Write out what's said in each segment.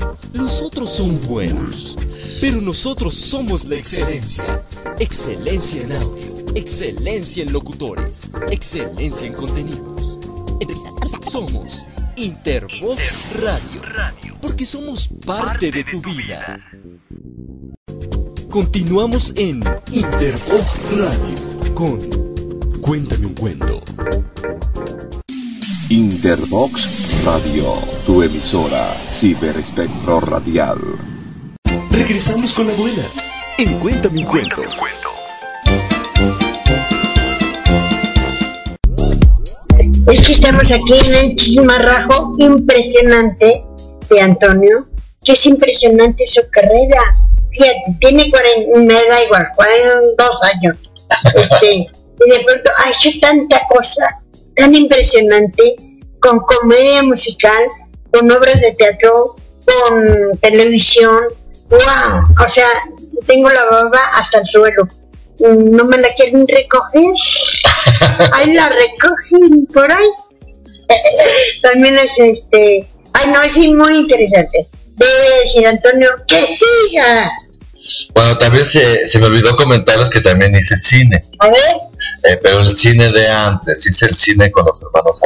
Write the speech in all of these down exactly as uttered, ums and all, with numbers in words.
Los otros son buenos, pero nosotros somos la excelencia. Excelencia en audio, excelencia en locutores, excelencia en contenidos. Somos Intervox Radio, porque somos parte de tu vida. Continuamos en Intervox Radio con Cuéntame un cuento. Intervox Radio, tu emisora Ciberespectro Radial. Regresamos con la abuela en Cuéntame un cuento. Es que estamos aquí en un chismarrajo impresionante de Antonio, que es impresionante su carrera. Fíjate, tiene cuarenta, me da igual, cuarenta y dos años. Este, y de pronto ha hecho tanta cosa tan impresionante, con comedia musical, con obras de teatro, con televisión. ¡Wow! O sea, tengo la baba hasta el suelo. No me la quieren recoger. Ahí la recogen por ahí. También es este. Ay, no, es muy interesante. Debe decir Antonio que siga. Bueno, también se, se me olvidó comentarles que también hice cine. A ver. Eh, pero el cine de antes, hice el cine con los hermanos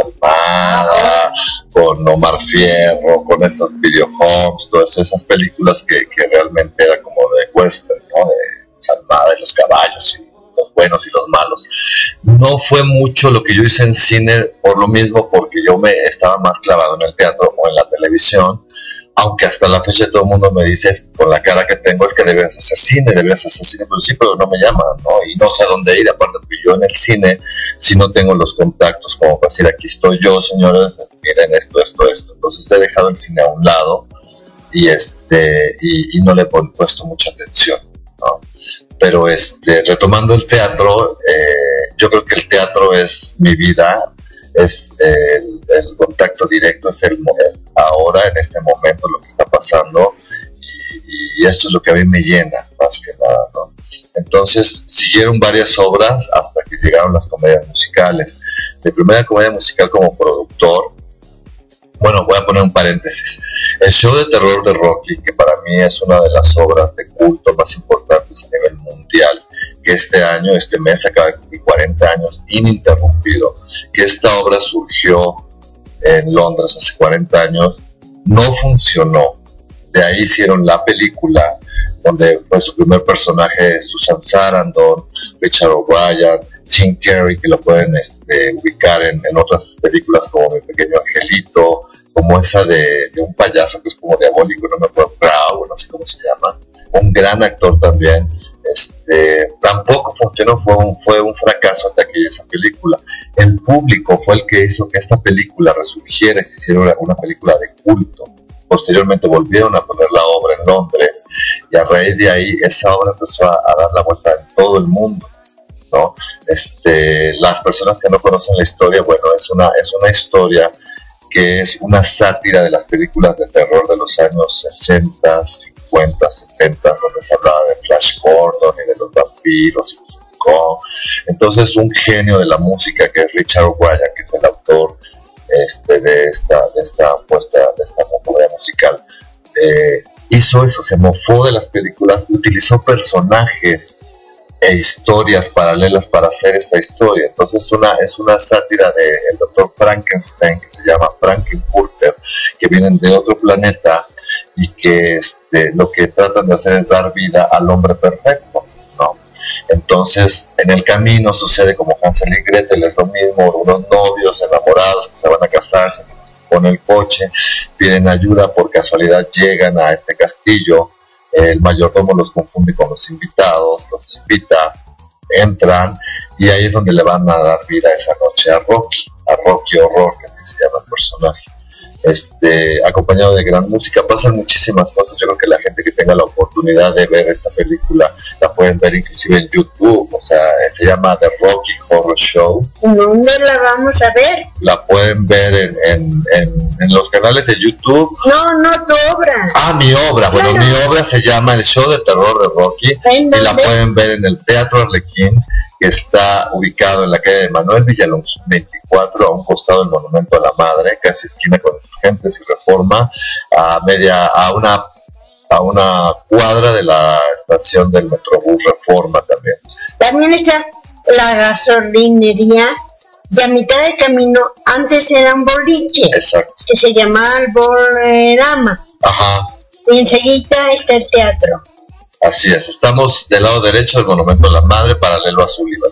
Almada, con Omar Fierro, con esos videohomes, todas esas películas que, que realmente eran como de western, ¿no? De Almada y los caballos, y los buenos y los malos. No fue mucho lo que yo hice en cine por lo mismo, porque yo me estaba más clavado en el teatro o en la televisión, aunque hasta la fecha todo el mundo me dice, con la cara que tengo, es que debes hacer cine, debes hacer cine, pero sí, pero no me llaman, ¿no? Y no sé a dónde ir, aparte que yo en el cine, si no tengo los contactos como para decir, aquí estoy yo, señores, miren esto, esto, esto. Entonces he dejado el cine a un lado y este y, y no le he puesto mucha atención, ¿no? Pero este, retomando el teatro, eh, yo creo que el teatro es mi vida, es el, el contacto directo, es el, el ahora, en este momento, lo que está pasando, y, y eso es lo que a mí me llena, más que nada, ¿no? Entonces, siguieron varias obras hasta que llegaron las comedias musicales. Mi primera comedia musical como productor, bueno, voy a poner un paréntesis, el show de terror de Rocky, que para mí es una de las obras de culto más importantes a nivel mundial, que este año, este mes, acaba de cumplir cuarenta años ininterrumpido, que esta obra surgió en Londres hace cuarenta años, no funcionó. De ahí hicieron la película, donde fue su primer personaje Susan Sarandon, Richard O'Brien, Tim Curry, que lo pueden este, ubicar en, en otras películas como Mi Pequeño Angelito, como esa de, de un payaso que es como diabólico, no me acuerdo, Bravo, no sé cómo se llama, un gran actor también. Este, tampoco funcionó, fue un, fue un fracaso hasta que esa película. El público fue el que hizo que esta película resurgiera y se hiciera una, una película de culto. Posteriormente volvieron a poner la obra en Londres y a raíz de ahí esa obra empezó a, a dar la vuelta en todo el mundo, ¿no? Este, las personas que no conocen la historia, bueno, es una, es una historia que es una sátira de las películas de terror de los años sesenta, cincuenta, setenta, donde se hablaba de Flash Gordon y de los vampiros y King Kong. Entonces un genio de la música, que es Richard O'Brien, que es el autor este, de esta de esta puesta de esta comedia musical, eh, hizo eso, se mofó de las películas, utilizó personajes e historias paralelas para hacer esta historia. Entonces una, es una sátira del doctor Frankenstein, que se llama Frankenfurter, que vienen de otro planeta y que este, lo que tratan de hacer es dar vida al hombre perfecto, ¿no? Entonces en el camino sucede como Hansel y Gretel, es lo mismo, unos novios enamorados que se van a casar, se ponen el coche, piden ayuda, por casualidad llegan a este castillo, el mayordomo los confunde con los invitados, los invita, entran y ahí es donde le van a dar vida esa noche a Rocky, a Rocky Horror, que así se llama el personaje. Este, acompañado de gran música, pasan muchísimas cosas. Yo creo que la gente que tenga la oportunidad de ver esta película la pueden ver inclusive en YouTube, o sea, se llama The Rocky Horror Show. ¿Dónde la vamos a ver? La pueden ver en, en, en, en los canales de YouTube. No, no, tu obra. Ah, mi obra, bueno, claro. Mi obra se llama El Show de Terror de Rocky y la pueden ver en el Teatro Arlequín que está ubicado en la calle de Manuel Villalongín veinticuatro, a un costado del Monumento a la Madre, casi esquina con Insurgentes y Reforma, a media, a una, a una cuadra de la estación del Metrobús Reforma también. También está la gasolinería, y a mitad de camino, antes era un boliche. Exacto. Que se llamaba el Bolerama. Ajá. Y enseguida está el teatro. Así es, estamos del lado derecho del Monumento a la Madre, paralelo a Sullivan.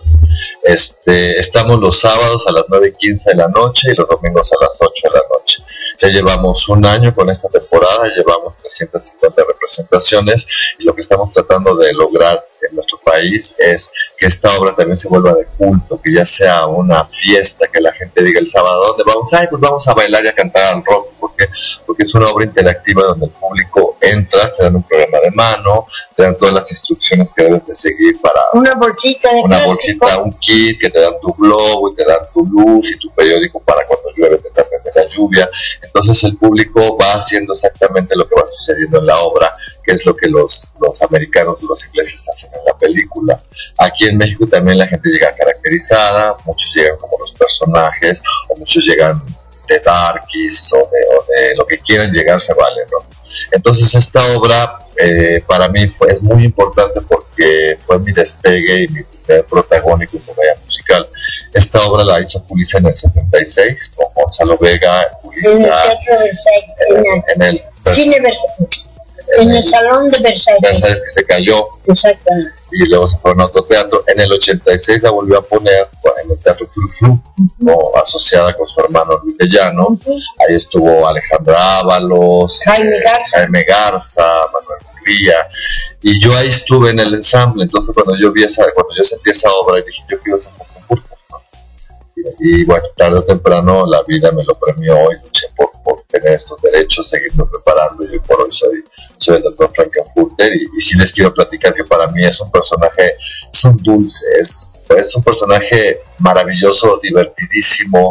Este, estamos los sábados a las nueve y quince de la noche y los domingos a las ocho de la noche. Ya llevamos un año con esta temporada, llevamos trescientas cincuenta representaciones y lo que estamos tratando de lograr en nuestro país es que esta obra también se vuelva de culto, que ya sea una fiesta, que la gente diga el sábado, ¿dónde vamos? Ay, pues vamos a bailar y a cantar al rock, porque porque es una obra interactiva donde el público entra, te dan un programa de mano, te dan todas las instrucciones que debes de seguir para una bolsita de una plástico. bolsita, un kit que te dan tu globo y te dan tu luz y tu periódico para cuando llueve te tapen de la lluvia. Entonces el público va haciendo exactamente lo que va sucediendo en la obra, que es lo que los, los americanos y los ingleses hacen en la película. Aquí en México también la gente llega caracterizada, muchos llegan como los personajes, o muchos llegan de darkies, o de, o de lo que quieran llegar, se vale, ¿no? Entonces esta obra eh, para mí fue, es muy importante porque fue mi despegue y mi primer protagónico en comedia musical. Esta obra la hizo Julissa en el setenta y seis, con Gonzalo Vega, Julissa, en el Teatro Versailles, en, en, en el, Cine Versailles, en, en el Salón de Versailles. Versailles que se cayó. Exactamente. Y luego se fue a otro teatro. En el ochenta y seis la volvió a poner en el Teatro Flu Flu, uh-huh. ¿no? Asociada con su hermano Luis Llano. Uh-huh. Ahí estuvo Alejandra Ábalos, Jaime eh, Garza, Jaime Garza, Manuel Murguía. Y yo ahí estuve en el ensamble. Entonces cuando yo vi esa, cuando yo sentí esa obra, dije, yo quiero ser concurso, ¿no? Y, y bueno, tarde o temprano la vida me lo premió y luché por, por tener estos derechos, seguirme preparando. Y hoy por hoy soy, soy el doctor Frankenfurter. Y, y sí les quiero platicar que para mí es un personaje, es un dulce, es, es un personaje maravilloso, divertidísimo.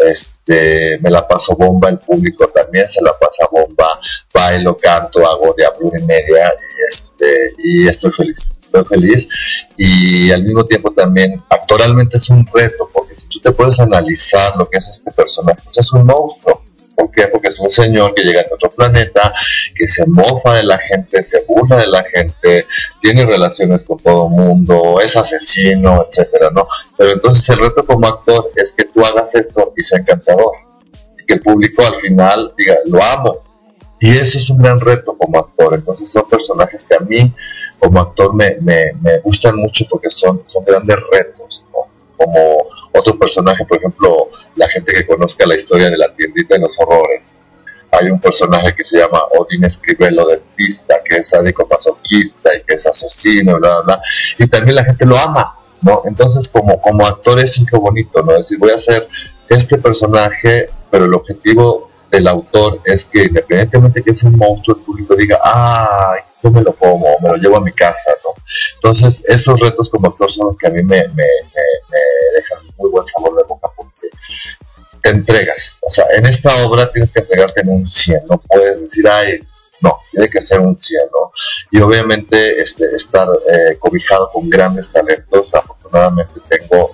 Este, me la paso bomba, el público también se la pasa bomba, bailo, canto, hago diablo y media y, este, y estoy feliz, estoy feliz y al mismo tiempo también actoralmente es un reto, porque si tú te puedes analizar lo que es este personaje, pues es un monstruo. ¿Por qué? Porque es un señor que llega de otro planeta, que se mofa de la gente, se burla de la gente, tiene relaciones con todo el mundo, es asesino, etcétera, ¿no? Pero entonces el reto como actor es que tú hagas eso y sea encantador. Y que el público al final diga, lo amo. Y eso es un gran reto como actor. Entonces son personajes que a mí como actor me, me, me gustan mucho porque son, son grandes retos, ¿no? Como otro personaje, por ejemplo, la gente que conozca la historia de la tiendita de los horrores. Hay un personaje que se llama Odín Escribelo, dentista, que es sádico masoquista y que es asesino, bla, bla, bla. Y también la gente lo ama, ¿no? Entonces, como, como actor, eso es lo bonito, ¿no? Es decir, voy a hacer este personaje, pero el objetivo del autor es que, independientemente que es un monstruo, el público diga, ¡ay! Yo me lo como, me lo llevo a mi casa, ¿no? Entonces, esos retos como actor son los que a mí me, me, me, me dejan muy buen sabor de boca, porque te entregas. O sea, en esta obra tienes que entregarte en un cien, no puedes decir, ay, no, tiene que ser un cien, ¿no? Y obviamente este, estar eh, cobijado con grandes talentos. Afortunadamente tengo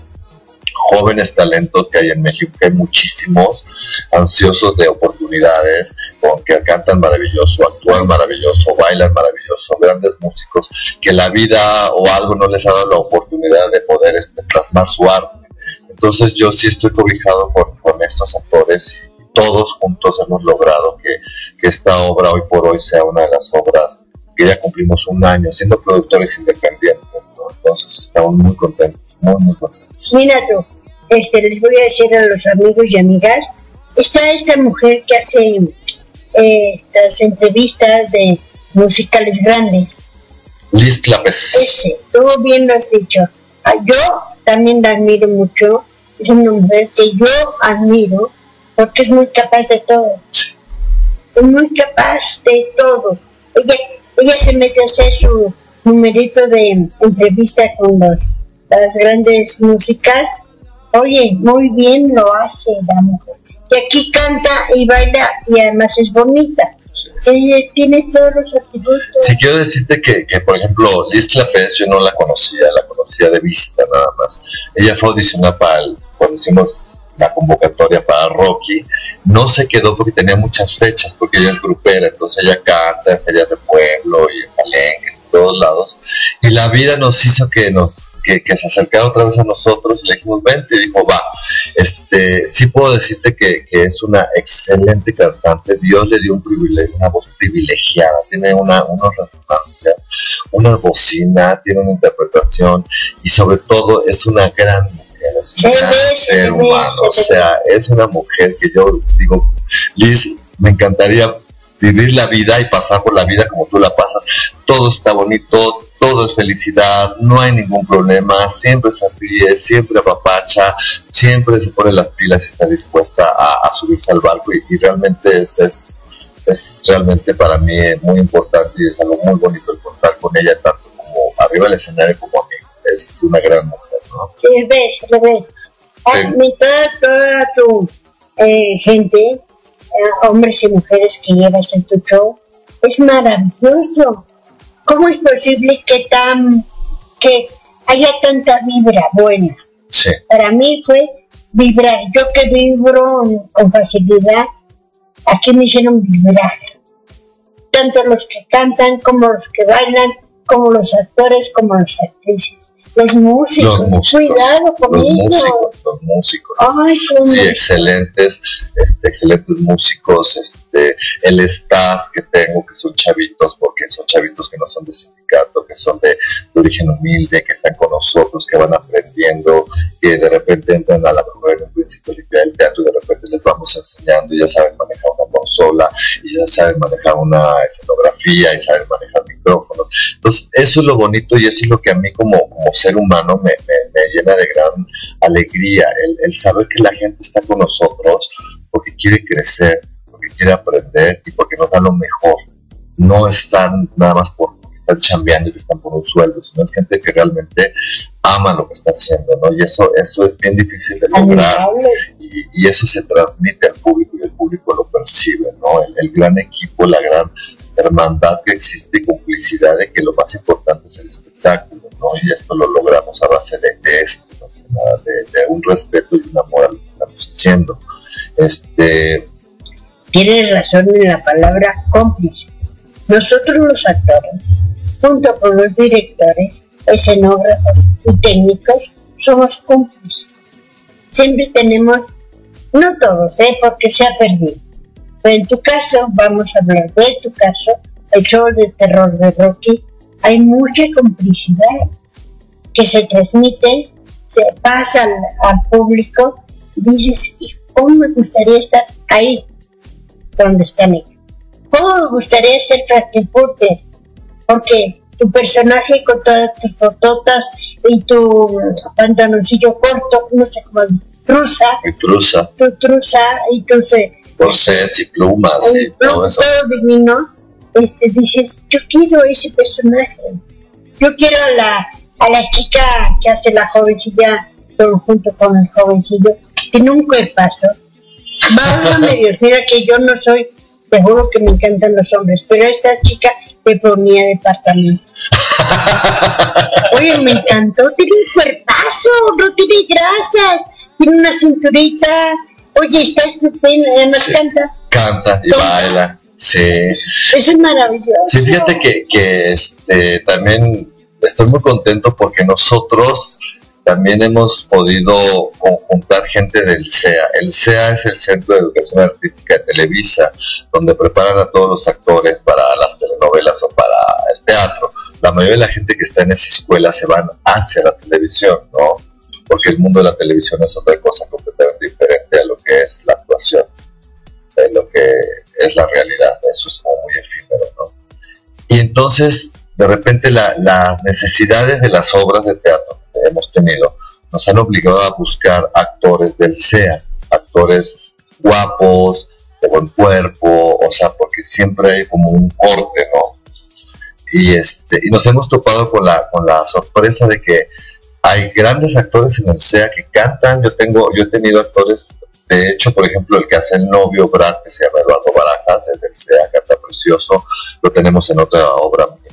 jóvenes talentos que hay en México, que hay muchísimos, ansiosos de oportunidades, con que cantan maravilloso, actúan maravilloso, bailan maravilloso, grandes músicos, que la vida o algo no les ha dado la oportunidad de poder este, plasmar su arte. Entonces yo sí estoy cobijado con, con estos actores y todos juntos hemos logrado que, que esta obra hoy por hoy sea una de las obras que ya cumplimos un año siendo productores independientes, ¿no? Entonces estamos muy contentos, muy muy contentos. Mira tú, este, les voy a decir a los amigos y amigas, está esta mujer que hace eh, estas entrevistas de musicales grandes. Liz Clapes. Ese, tú bien lo has dicho. Ah, yo también la admiro mucho, es una mujer que yo admiro porque es muy capaz de todo. Es muy capaz de todo. Ella, ella se mete a hacer su numerito de entrevista con los las grandes músicas. Oye, muy bien lo hace la mujer. Y aquí canta y baila y además es bonita. Ella tiene todos los atributos. Sí, quiero decirte que, que por ejemplo, Liz Clapes yo no la conocía, la conocí conocía de vista nada más. Ella fue audicionada para el, cuando hicimos la convocatoria para Rocky, no se quedó porque tenía muchas fechas, porque ella es grupera, entonces ella canta en ferias de pueblo y en palenques, en todos lados, y la vida nos hizo que nos que, que se acercara otra vez a nosotros y le dijimos, vente, y dijo, va, este, sí puedo decirte que, que es una excelente cantante, Dios le dio un privilegio, una voz privilegiada, tiene una, unas resonancias, una bocina, tiene una interpretación, y sobre todo es una gran es un gran ser humano, o sea, es una mujer que yo digo, Liz, me encantaría vivir la vida y pasar por la vida como tú la pasas, todo está bonito, todo es felicidad, no hay ningún problema, siempre se ríe, siempre apapacha, siempre se pone las pilas y está dispuesta a, a subirse al barco, y, y realmente es, es, es realmente para mí muy importante y es algo muy bonito el contar con ella, tanto como arriba del escenario como a mí, es una gran mujer. ¿No? Sí, ves, lo ves. Ah, Sí. toda, toda tu eh, gente, eh, hombres y mujeres que llevas en tu show, es maravilloso. ¿Cómo es posible que tan que haya tanta vibra buena? Sí. Para mí fue vibrar. Yo que vibro con facilidad, aquí me hicieron vibrar. Tanto los que cantan, como los que bailan, como los actores, como las actrices. Los músicos, Los músicos, cuidado los conmigo. músicos, los músicos. Ay, cómo. Sí, excelentes, este, excelentes músicos, este, el staff que tengo, que son chavitos, porque son chavitos que no son de sindicato, que son de, de origen humilde, que están con nosotros, que van aprendiendo, que de repente entran a la mejor en un principio del teatro y de repente les vamos enseñando y ya saben manejar una consola, y ya saben manejar una escenografía, y saben manejar micrófonos. Entonces, eso es lo bonito y eso es lo que a mí como, como ser humano me, me, me llena de gran alegría, el, el saber que la gente está con nosotros porque quiere crecer, porque quiere aprender y porque nos da lo mejor. No están nada más porque están chambeando y que están por un sueldo, sino es gente que realmente ama lo que está haciendo, ¿no? Y eso, eso es bien difícil de lograr y, y eso se transmite al público y el público lo percibe, ¿no? El, el gran equipo, la gran hermandad que existe y complicidad de que lo más importante es el espectáculo, ¿no? Y esto lo logramos a base de, de esto, más que nada, de, de un respeto y un amor a lo que estamos haciendo. Este... Tienes razón en la palabra cómplice. Nosotros los actores, junto con los directores, escenógrafos y técnicos, somos cómplices. Siempre tenemos, no todos, ¿eh? Porque se ha perdido. Pero en tu caso, vamos a hablar de tu caso, el show de terror de Rocky, hay mucha complicidad que se transmite, se pasa al, al público, y dices, ¿y cómo me gustaría estar ahí donde están ellos? ¿Cómo me gustaría ser Frankenfurter? Porque tu personaje con todas tus fototas y tu pantaloncillo corto, no sé cómo, trusa, Mi truza, tu trusa y tus eh, corsets y plumas y todo, todo eso. todo divino, este, dices, yo quiero ese personaje, yo quiero a la, a la chica que hace la jovencilla, todo junto con el jovencillo, tiene un cuerpazo. Válgame Dios, mira que yo no soy, te juro que me encantan los hombres, pero esta chica me ponía departamento. Oye, me encantó, tiene un cuerpazo, no tiene grasas, tiene una cinturita, oye, está estupenda, además Sí. canta. Canta y Canta. baila, sí. Eso es maravilloso. Sí, fíjate que, que este, también estoy muy contento porque nosotros también hemos podido conjuntar gente del C E A. El C E A es el Centro de Educación Artística de Televisa, donde preparan a todos los actores para las telenovelas o para el teatro. La mayoría de la gente que está en esa escuela se van hacia la televisión, ¿no? Porque el mundo de la televisión es otra cosa completamente diferente a lo que es la actuación, de lo que es la realidad. Eso es como muy efímero, ¿no? Y entonces, de repente, la, las necesidades de las obras de teatro que hemos tenido nos han obligado a buscar actores del C E A, actores guapos, de buen cuerpo, o sea, porque siempre hay como un corte, ¿no? Y, este, y nos hemos topado con la, con la sorpresa de que hay grandes actores en el C E A que cantan. Yo tengo, yo he tenido actores, de hecho, por ejemplo, el que hace el novio Brad, que se llama Eduardo Barajas, es del C E A, canta precioso. Lo tenemos en otra obra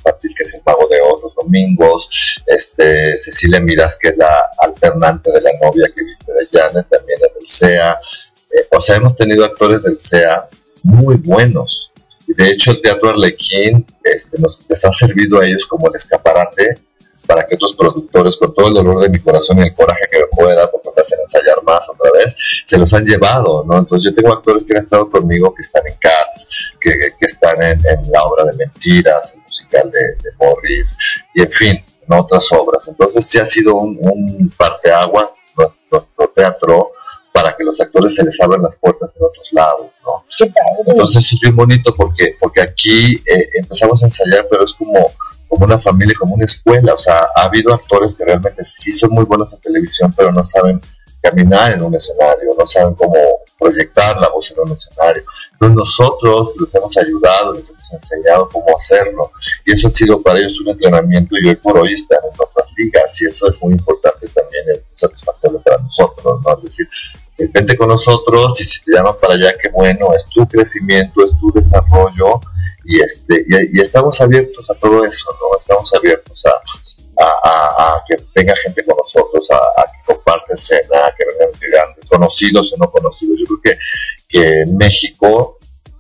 infantil, que es El Mago de Oz los domingos, este, Cecilia Miras, que es la alternante de la novia que viste de Janet, también es del C E A. Eh, o sea, hemos tenido actores del C E A muy buenos. Y de hecho el Teatro Arlequín este, nos, les ha servido a ellos como el escaparate para que otros productores, con todo el dolor de mi corazón y el coraje que me puede dar porque me hacen ensayar más otra vez, se los han llevado, ¿no? Entonces yo tengo actores que han estado conmigo, que están en Cats, que, que están en, en la obra de Mentiras, el musical de, de Morris, y en fin, en otras obras. Entonces sí ha sido un, un parteaguas nuestro, nuestro teatro, para que los actores se les abran las puertas de otros lados, ¿no? Entonces es bien bonito porque, porque aquí eh, empezamos a ensayar, pero es como, como una familia, como una escuela. O sea, ha habido actores que realmente sí son muy buenos en televisión, pero no saben caminar en un escenario, no saben cómo proyectar la voz en un escenario. Entonces nosotros los hemos ayudado, les hemos enseñado cómo hacerlo, y eso ha sido para ellos un entrenamiento, y hoy por hoy están en otras ligas, y eso es muy importante también, es satisfactorio para nosotros, ¿no? Es decir, vente con nosotros, y si te llaman para allá, qué bueno, es tu crecimiento, es tu desarrollo, y este y, y estamos abiertos a todo eso, ¿no? Estamos abiertos a, a, a, a que venga gente con nosotros, a, a que comparte escena, a que vengan gigantes, conocidos o no conocidos. Yo creo que, que en México,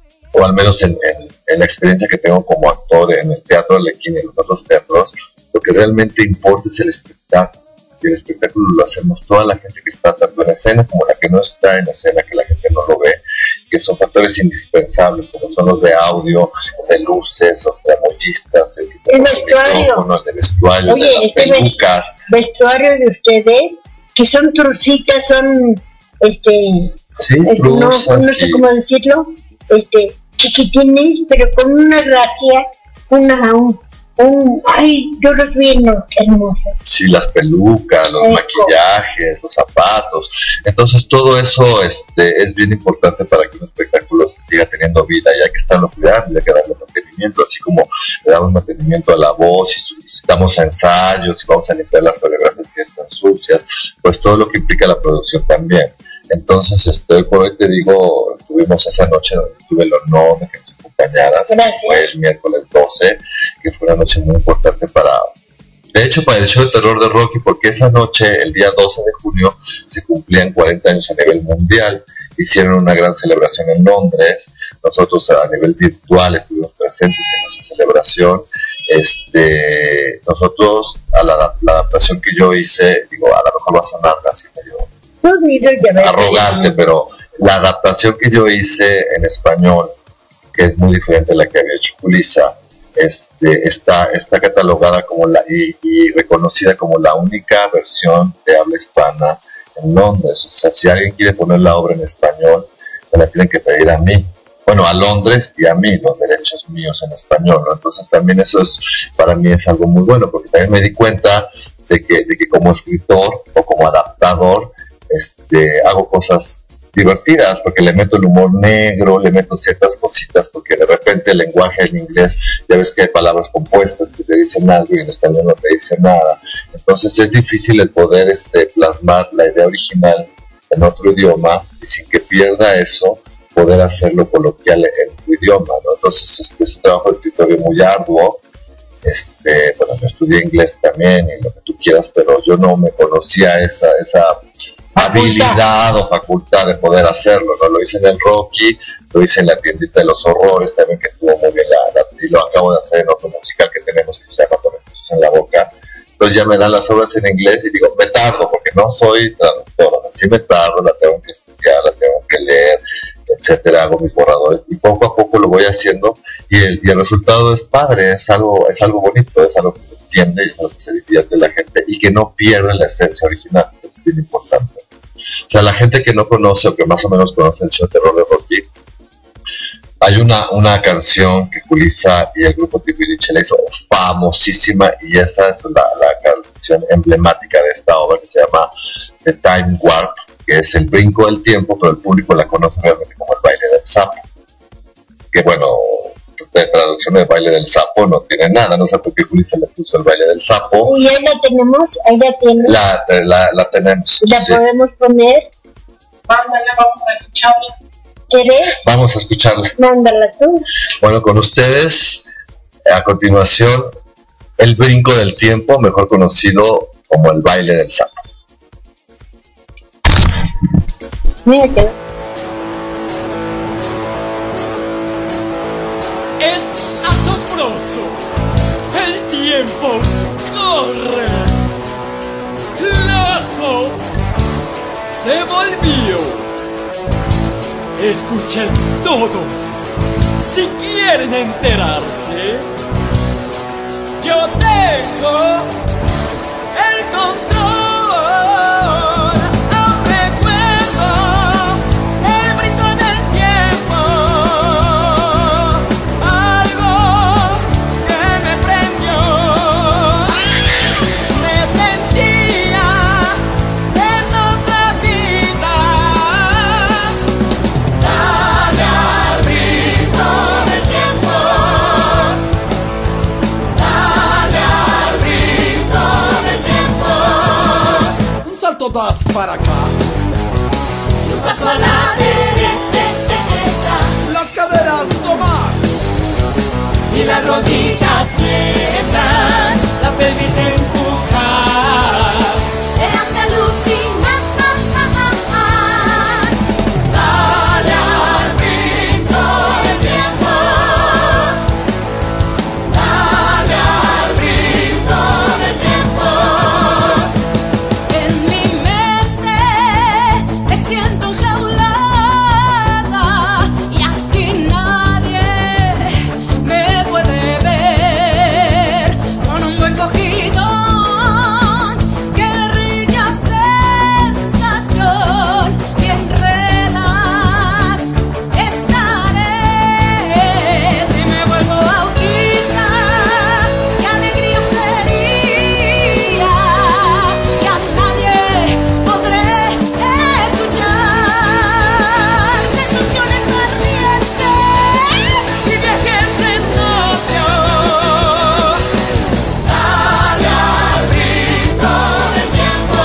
o al menos en, en, en la experiencia que tengo como actor en el Teatro Arlequín y en los otros teatros, lo que realmente importa es el espectáculo. Y el espectáculo lo hacemos toda la gente que está tanto en escena como la que no está en escena, que la gente no lo ve, que son factores indispensables, como son los de audio, de luces, los tramoyistas, el, el vestuario, el de vestuario, oye, de las este pelucas. Vestuario de ustedes, que son trucitas, son, este, sí, este truzas, no, no sé sí. cómo decirlo, este, chiquitines, pero con una gracia, una, un, un ay, yo los vi, no, hermosos. Sí, las pelucas, los Eco. maquillajes, los zapatos. Entonces todo eso este, es bien importante para que un espectáculo siga teniendo vida, y hay que estarlo cuidando, y hay que darle mantenimiento, así como le damos mantenimiento a la voz, y si damos ensayos, y vamos a limpiar las coreografías que están sucias, pues todo lo que implica la producción también. Entonces, este, hoy por hoy te digo, tuvimos esa noche donde tuve el honor de que nos acompañaras, fue el miércoles doce, que fue una noche muy importante para, de hecho, para el show de terror de Rocky, porque esa noche, el día doce de junio, se cumplían cuarenta años a nivel mundial. Hicieron una gran celebración en Londres, nosotros a nivel virtual estuvimos presentes en esa celebración. Este, nosotros, a la, la adaptación que yo hice, digo, a lo mejor va a sonar así medio arrogante, pero la adaptación que yo hice en español, que es muy diferente a la que había hecho Julissa, este, está, está catalogada como la y, y reconocida como la única versión de habla hispana en Londres. O sea, si alguien quiere poner la obra en español, me la tienen que pedir a mí, bueno, a Londres y a mí, los derechos míos en español, ¿no? Entonces también eso es, para mí es algo muy bueno, porque también me di cuenta de que, de que como escritor o como adaptador, Este, hago cosas divertidas, porque le meto el humor negro, le meto ciertas cositas, porque de repente el lenguaje en inglés, ya ves que hay palabras compuestas que te dicen algo y en español no te dicen nada. Entonces es difícil el poder este, plasmar la idea original en otro idioma, y sin que pierda eso, poder hacerlo coloquial en tu idioma, ¿no? Entonces este es un trabajo de escritorio muy arduo. Este, bueno, yo estudié inglés también y lo que tú quieras, pero yo no me conocía esa, esa habilidad o facultad de poder hacerlo, ¿no? Lo hice en el Rocky, lo hice en la tiendita de los horrores también, que estuvo muy bien, la, la, y lo acabo de hacer en otro musical que tenemos que se llama Con el Jesús en la Boca. Entonces ya me dan las obras en inglés y digo, me tardo, porque no soy traductor, así me tardo, la tengo que estudiar, la tengo que leer, etcétera, hago mis borradores, y poco a poco lo voy haciendo, y el, y el resultado es padre, es algo, es algo bonito, es algo que se entiende, es algo que se divierte la gente, y que no pierde la esencia original, que es bien importante. O sea, la gente que no conoce, o que más o menos conoce el show de terror de Rocky, hay una, una canción que Julissa y el grupo Timbiriche le hizo famosísima, y esa es la, la canción emblemática de esta obra, que se llama The Time Warp, que es el brinco del tiempo, pero el público la conoce realmente como el baile del sapo. Que bueno, de traducción del baile del sapo no tiene nada, no sé por qué Julissa le puso el baile del sapo. Y ahí la tenemos, ahí la tenemos. La, la, la tenemos. La sí. podemos poner. Mándala, vamos a escucharla. ¿Quieres? Vamos a escucharla. Mándala tú. Bueno, con ustedes, A continuación, el brinco del tiempo, mejor conocido como el baile del sapo. Mira que Es asombroso. El tiempo corre. Loco. Se volvió. Escuchen todos. Si quieren enterarse, yo tengo el control. Aún recuerdo el brinco del tiempo. Algo que me prendió. Me sentía en otra vida. Dale al ritmo del tiempo. Dale al ritmo del tiempo. Un salto das para acá. Y un paso a la derecha. Las caderas tomar. Y las rodillas tiemblan. La pelvis empujar. Te hace alucinar. Dale al ritmo del tiempo. Dale al ritmo del tiempo. En mi mente me siento enjaulada y así nadie me puede ver. Con un buen cogidón, qué rica sensación. Bien relax estaré. Si me vuelvo autista, qué alegría sería. Y a nadie podré escuchar sensaciones ardientes Y viajes en novio. Dale al ritmo del tiempo.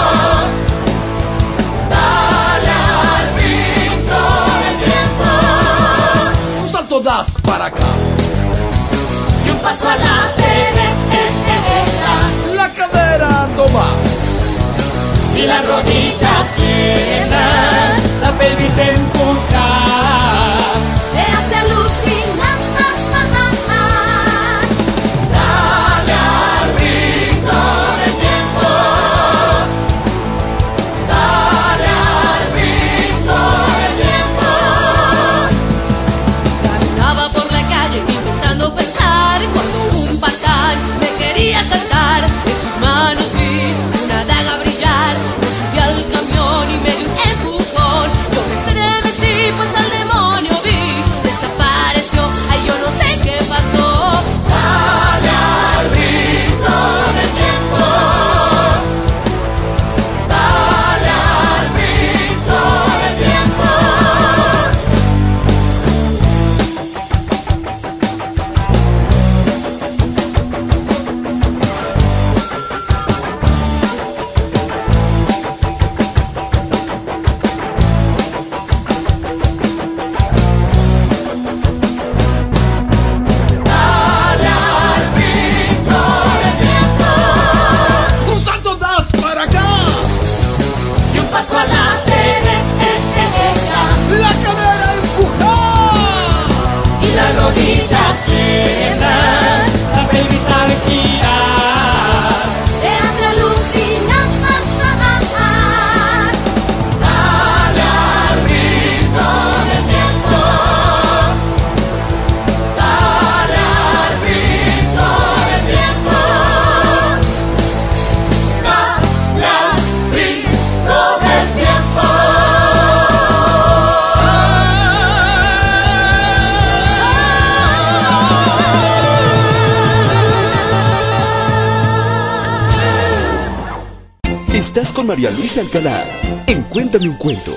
Dale al ritmo del tiempo. Un salto das para acá. y un paso a la derecha. La cadera toma. Y las rodillas tiemblan. La pelvis empuja. Te hace alucinar. Dale al ritmo del tiempo. Dale al ritmo del tiempo. Caminaba por la calle intentando pensar cuando un patán me quería saltar. En sus manos vi una daga brillar. Me subí al camión y me dio un empujón. Yo me estremecí pues al demonio vi. Desapareció, ay yo no sé qué pasó. Dale al ritmo del tiempo. Dale al ritmo del tiempo. Dale al ritmo del tiempo. Un salto das para acá. Y un paso a la derecha. La cadera empujar. Y las rodillas tiemblan. La pelvis al girar. Te hace alucinar. Dale al ritmo del tiempo. Dale al ritmo del tiempo. Dale al ritmo del tiempo. Estás con María Luisa Alcalá en Cuéntame un cuento.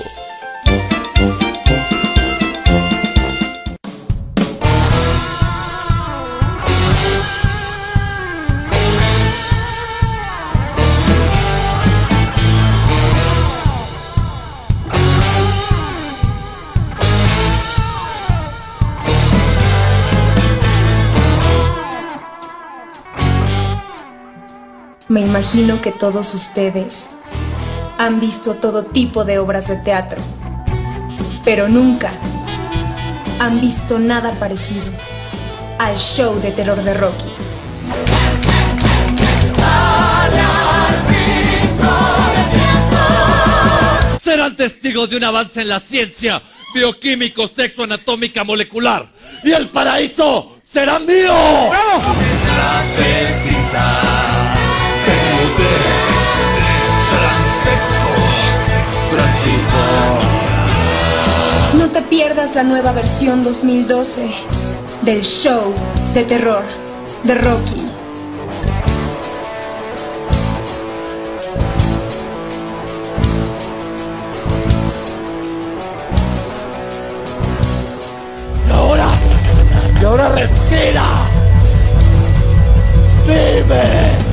Me imagino que todos ustedes han visto todo tipo de obras de teatro, pero nunca han visto nada parecido al show de terror de Rocky. Serán testigos de un avance en la ciencia bioquímico, sexo, anatómica, molecular. ¡Y el paraíso será mío! ¡Vamos! Transvestita, permuté, transexo, transipor. No te pierdas la nueva versión dos mil doce del show de terror de Rocky. Y ahora respira. Vive.